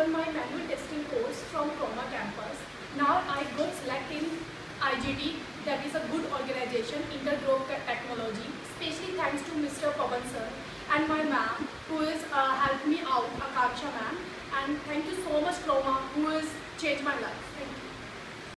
done my manual testing course from Croma campus. Now I got selected in IGT, that is a good organization, Intergrove Technology. Especially thanks to Mr. Pavan sir and my ma'am who has helped me out, Akansha ma'am. And thank you so much Croma who has changed my life. Thank you.